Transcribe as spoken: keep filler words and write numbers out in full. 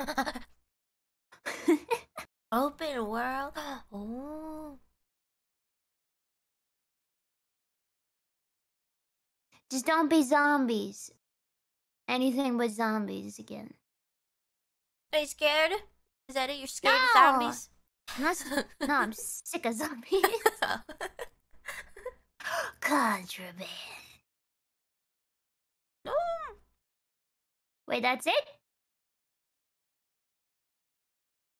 Open world. Oh. Just don't be zombies. Anything but zombies again. Are you scared? Is that it? You're scared No! of zombies? I'm not, no, I'm sick of zombies. Contraband. No. Wait, that's it?